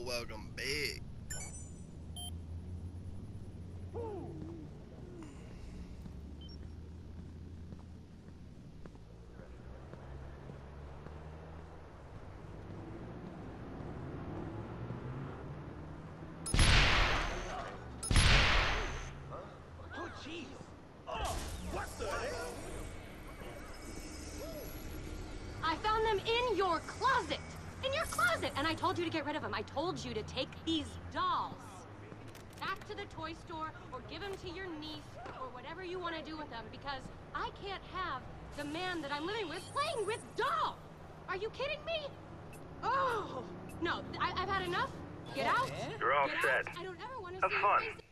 welcome back. Oh, jeez. Oh, what the hell? I found them in your closet! In your closet! And I told you to get rid of them. I told you to take these dolls back to the toy store or give them to your niece or whatever you want to do with them, because I can't have the man that I'm living with playing with dolls! Are you kidding me? Oh! No, I've had enough. Get out! You're all Get set. out. I don't ever want to Have see fun. your face.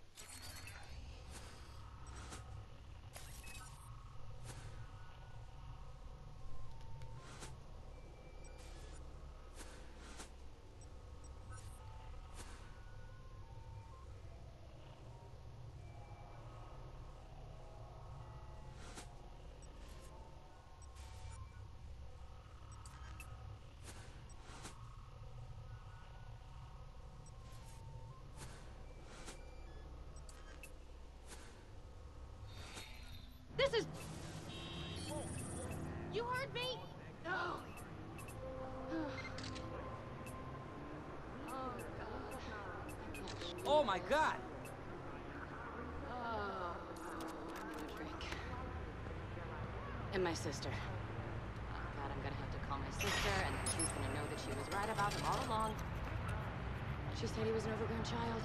This is... You heard me? No. Oh, God. Oh my God! Oh, I'm gonna drink. And my sister. Oh, God, I'm gonna have to call my sister, and then she's gonna know that she was right about him all along. She said he was an overgrown child.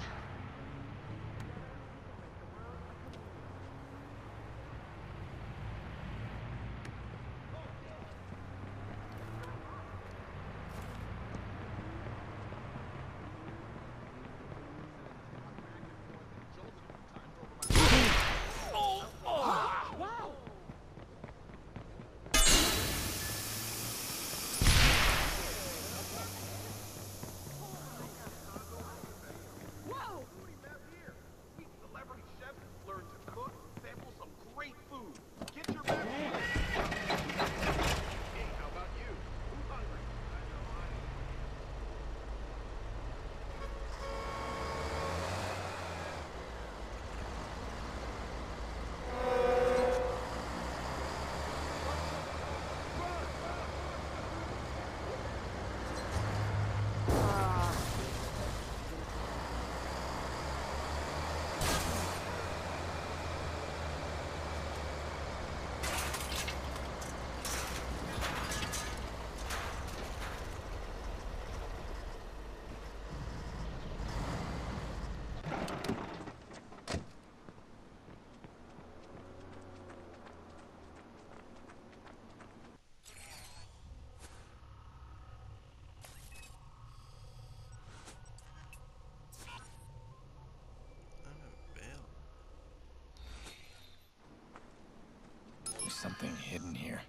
There's something hidden here.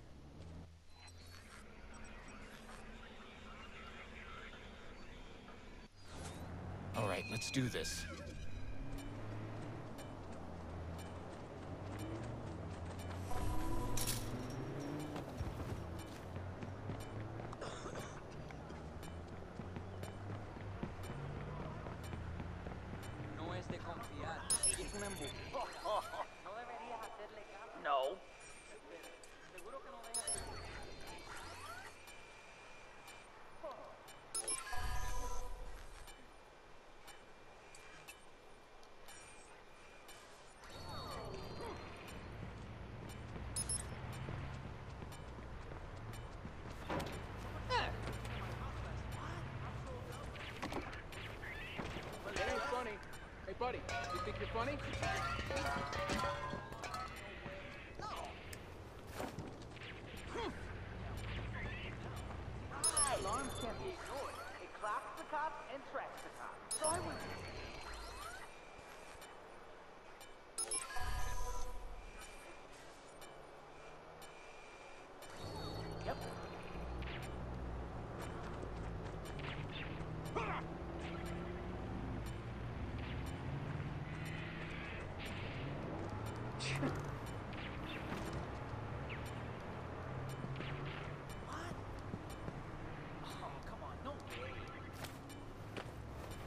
All right, let's do this. No es de confiar. Es un embuste. No deberías hacerle caso. No. Seguro que no dejas. It ain't funny. Hey, buddy, you think you're funny? Alarms can't be ignored. It clocks the cops and tracks the cops. So I would... Yep. What? Oh, come on, no way.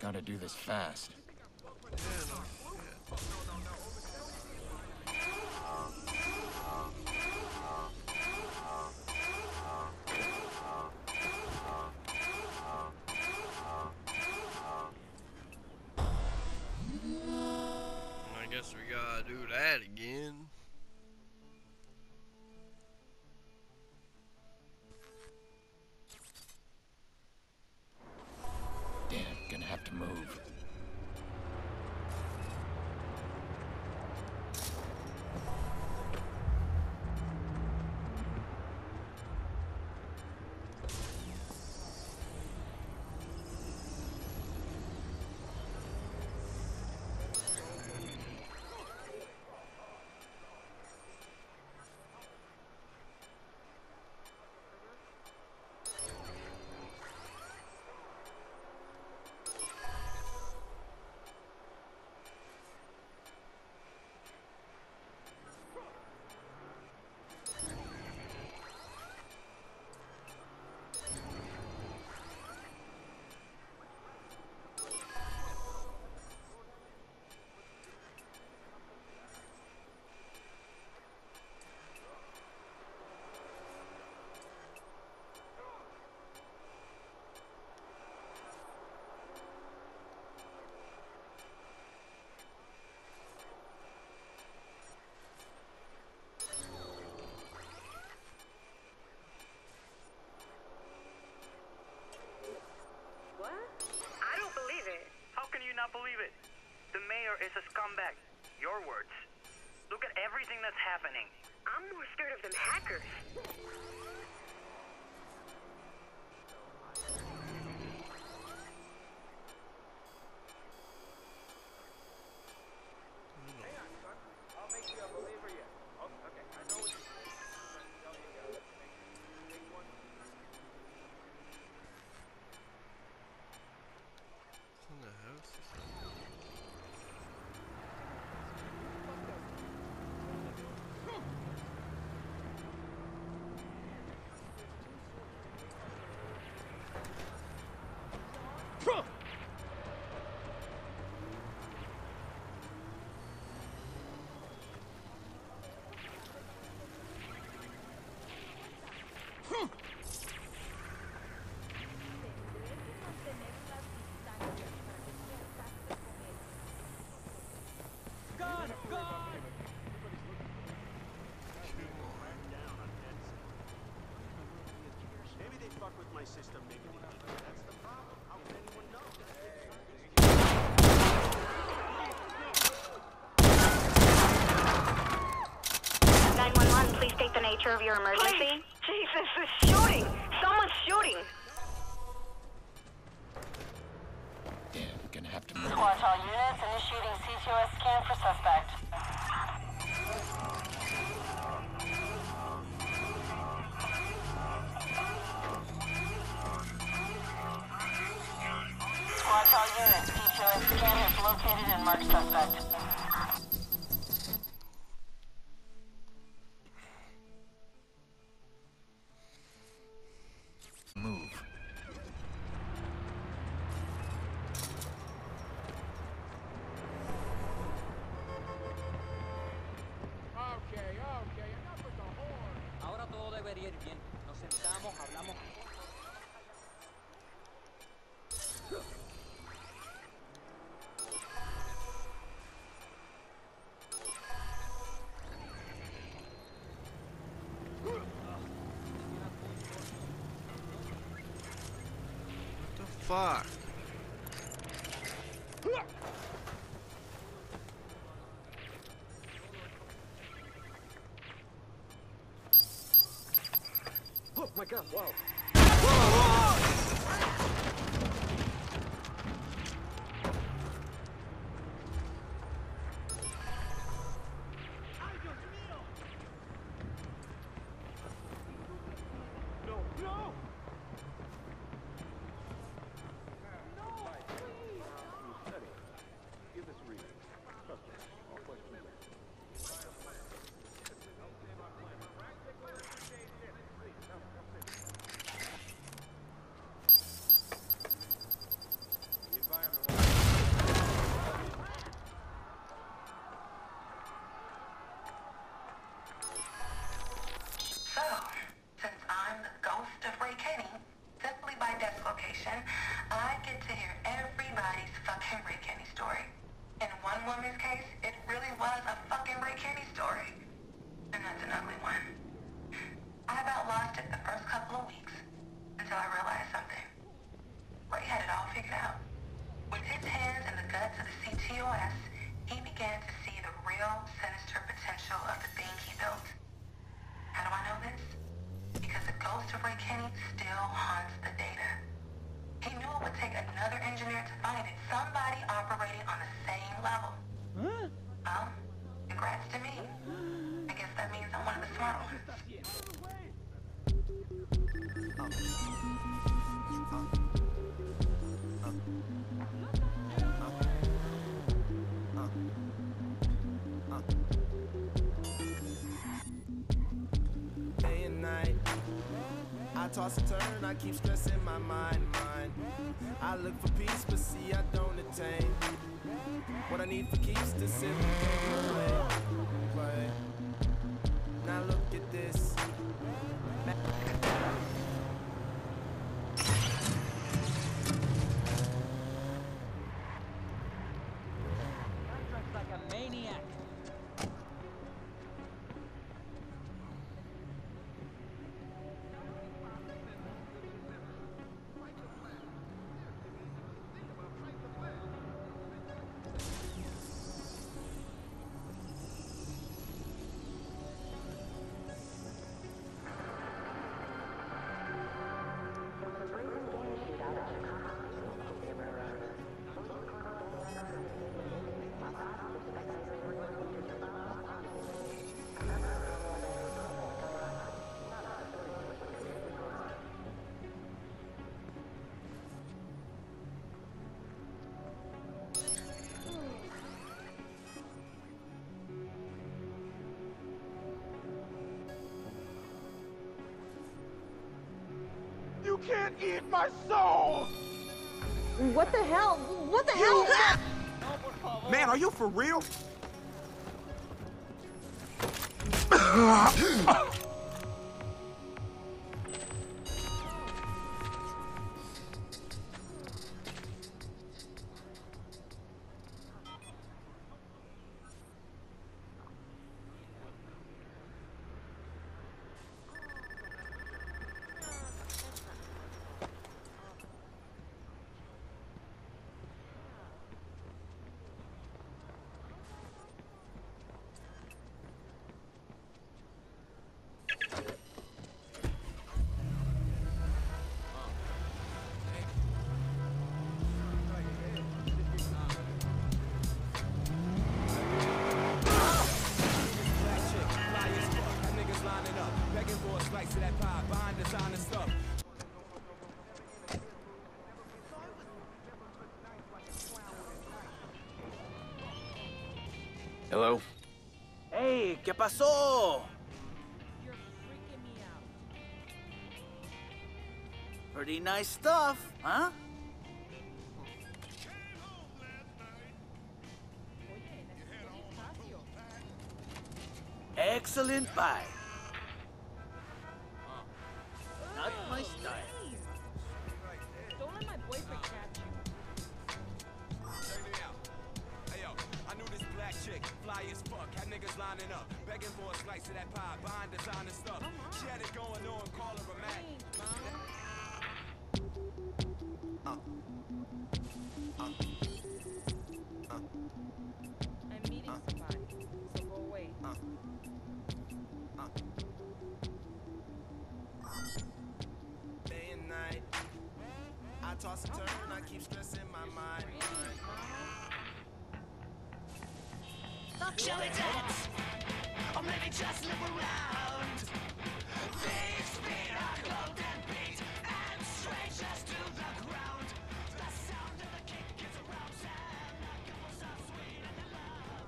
Gotta do this fast. I guess we gotta do that again. Damn, gonna have to move. Believe it. The mayor is a scumbag. Your words. Look at everything that's happening. I'm more scared of them hackers. Hang on, son. I'll make you a believer yet. Oh, okay, I know what you're saying. Oh, you go. Let's make one. In the house? Maybe they fuck with my system, maybe they didn't. That's the problem. How can anyone know? 911, please state the nature of your emergency. Jesus, there's shooting! Someone's shooting! Damn, gonna have to move. Watch all units, initiating CtOS scan for suspect. Watch all units, CtOS scan is located and marked suspect. Move. Okay, enough with the horn. Ahora todo debería ir bien. Nos sentamos, hablamos. What the fuck? Oh my god, wow. No, no! Steady. Give this a reading. Trust me. All questions answered. Day and night, I toss and turn, I keep stressing my mind. I look for peace, but see I don't attain. What I need for keeps to sit and play. Now look at this. Contract's like a maniac. You can't eat my soul! What the hell? What the hell? Man, are you for real? Hello? Hey, ¿qué pasó? You're freaking me out. Pretty nice stuff, huh? Excellent buy. Not my style. Don't let my boyfriend catch you. Check me out. Hey yo, I knew this black chick, fly as fuck, had niggas lining up, begging for a slice of that pie, buying designer stuff. She had it going on, call her a Mac. I'm meeting somebody, so go away. Day and night, I toss and turn, I keep stressing my mind. Shall we dance? Or maybe just look around? These feet are cold and beat and strangers to the ground. The sound of the kick gets around and the couples are sweet and in love.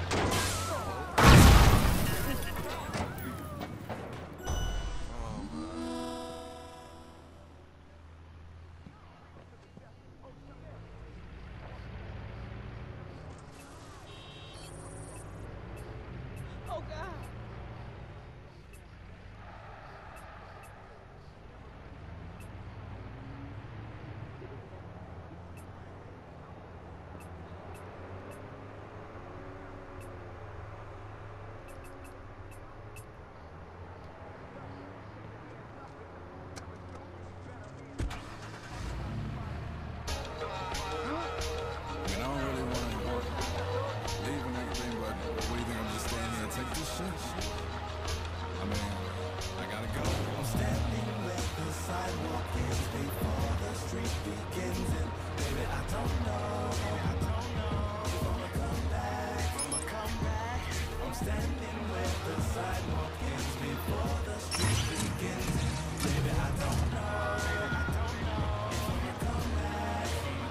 Oh, God. I don't really want to leave and everything, but what do you think? I'm just standing here and take this shit? I mean, I gotta go. I'm standing where the sidewalk is before the street begins, and baby, I don't know if I'ma come back. I'm standing where the sidewalk is before the street begins, and baby, I don't know if I'ma come back.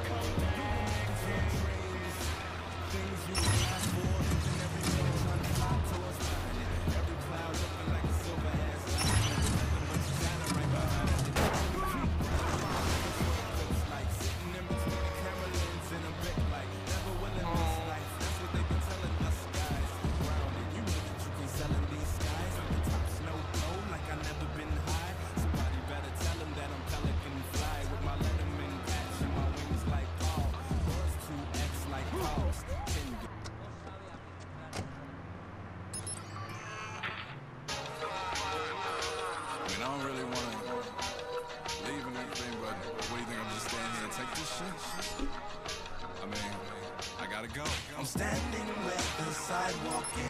Things you ask for, and every day trying to fly towards mine. Every cloud looking like a silver ass line. Nothing but China right behind it. Looks like sitting in between the camera lens and a bit like never willing this life. That's what they've been telling us guys. Ground and you know that you can sell in these skies. At the top snow cold like I never been high. Somebody better tell them that I'm pelican fly with my Letterman patch and my wings like Paul. Buzz 2X like Paul's. I don't really want to leave and everything, but what do you think? I'm just standing here and take this shit? I mean, I gotta go. I'm standing where the sidewalk is.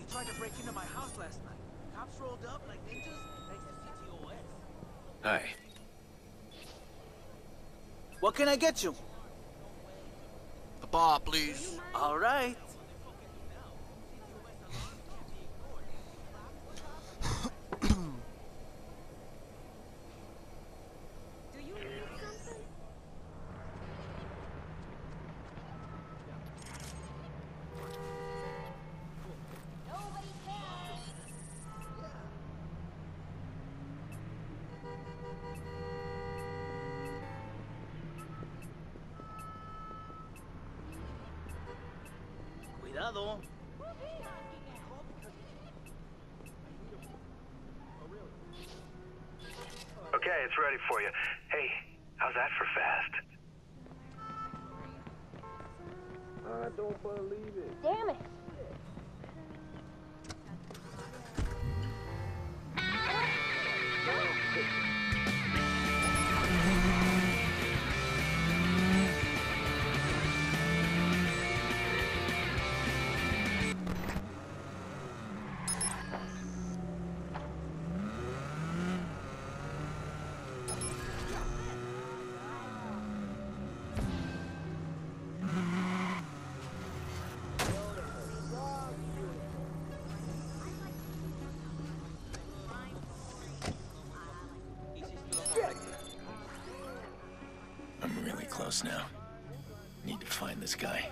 tried to break into my house last night. Cops rolled up like ninjas thanks to CtOS. Hi. What can I get you? A bar, please. All right. Cuidado. Okay, it's ready for you. Hey, how's that for fast? I don't believe it. Damn it. I'm really close now. Need to find this guy.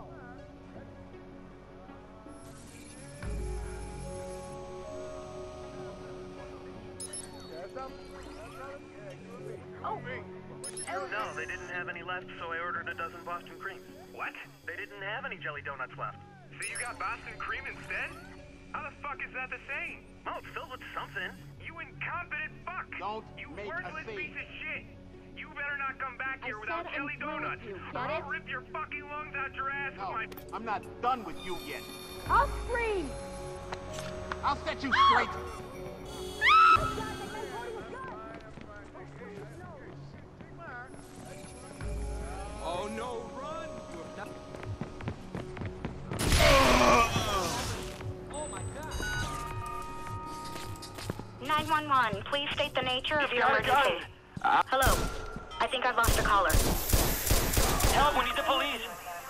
No, they didn't have any left, so I ordered a dozen Boston creams. What? They didn't have any jelly donuts left. So you got Boston cream instead? How the fuck is that the same? Oh, it's filled with something. You incompetent fuck! Don't you make a worthless scene. piece of shit! You better not come back here without said jelly I'm through with donuts, you, or get I'll it? rip your fucking lungs out your ass No, with my... I'm not done with you yet. I'll scream. I'll set you straight. Oh no, run! You have Oh my god. 911, please state the nature of your emergency. Hello. I think I've lost a caller. Help, we need the police!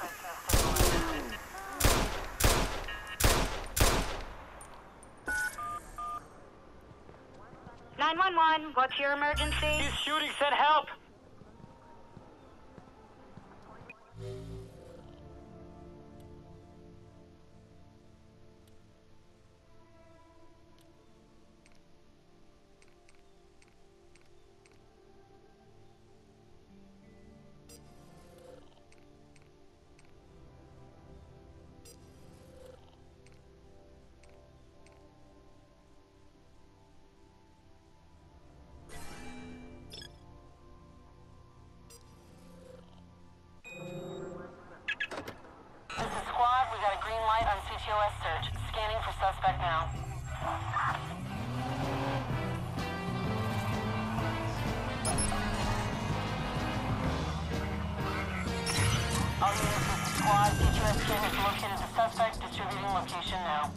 911, what's your emergency? He's shooting, send help! Squad, we got a green light on CtOS search. Scanning for suspect now. All units, this is Squad. CtOS team has located the suspect. Distributing location now.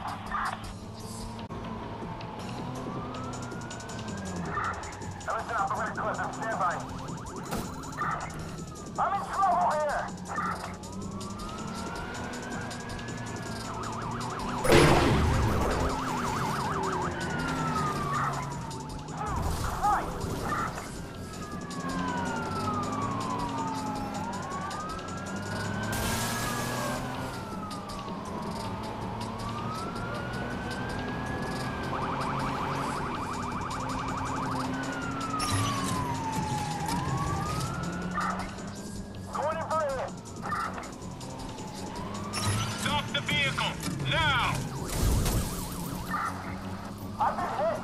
Listen up, I'm gonna clip him. Stand by. I'm in trouble here! Stop the vehicle! Now! I've been hit!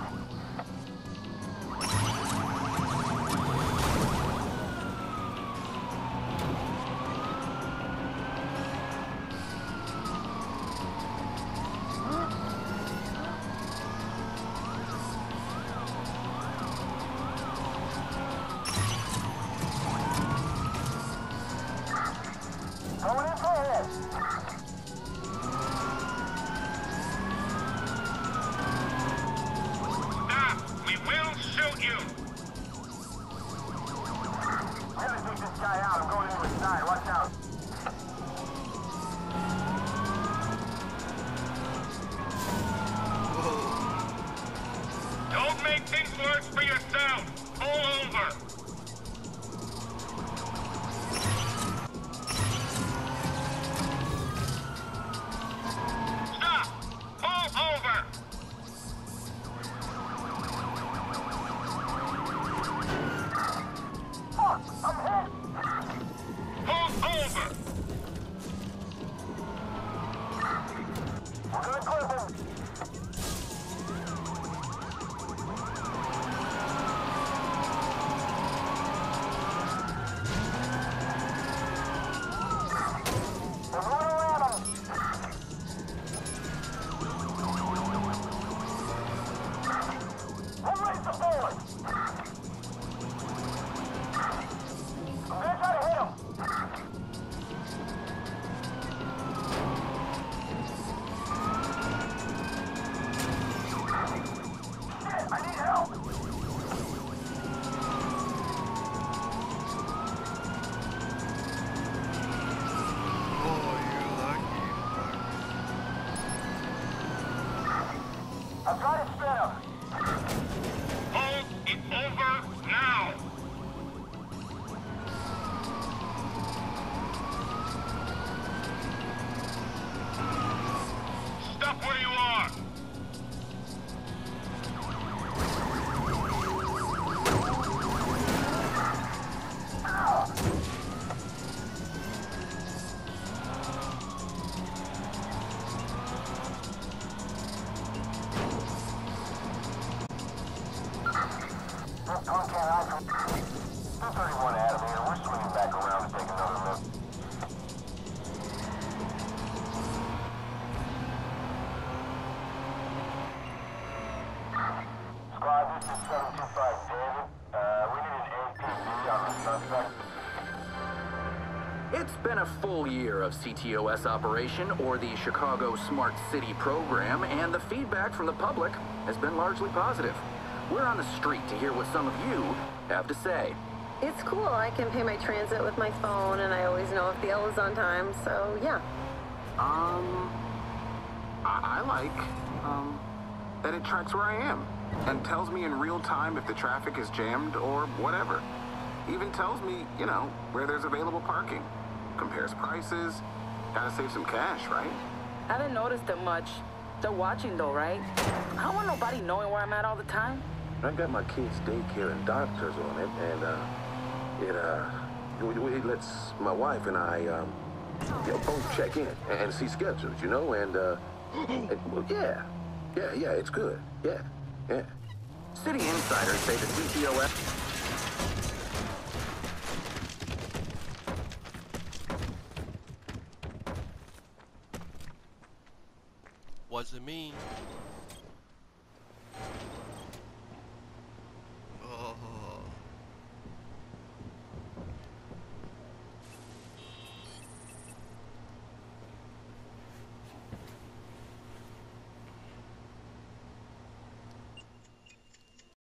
Going in for a hit! guy out. I'm going in inside. Watch out. Don't make things worse for yourself. Pull over. Stop. Pull over. Fuck! I'm hit! Pull over. We're gonna clip him. We're running around him. We'll raise the board. I'm gonna try to hit him. Shit, I need help. I'm trying to spin him. Pull it over now. Stop where you are. That punk can't hide from 231 Adam here. We're swinging back around to take another look. Squad, this is 725 David. We need an APB on the suspect. It's been a full year of CtOS operation, or the Chicago Smart City program, and the feedback from the public has been largely positive. We're on the street to hear what some of you have to say. It's cool. I can pay my transit with my phone, and I always know if the L is on time, so yeah. I like, that it tracks where I am and tells me in real time if the traffic is jammed or whatever. Even tells me, you know, where there's available parking. Compares prices. Gotta save some cash, right? I haven't noticed it much. They're watching though, right? I don't want nobody knowing where I'm at all the time. I got my kids' daycare and doctors on it, and it lets my wife and I, both check in and see schedules, you know, and well, yeah, it's good, yeah. City insiders say the CtOS... Wasn't me.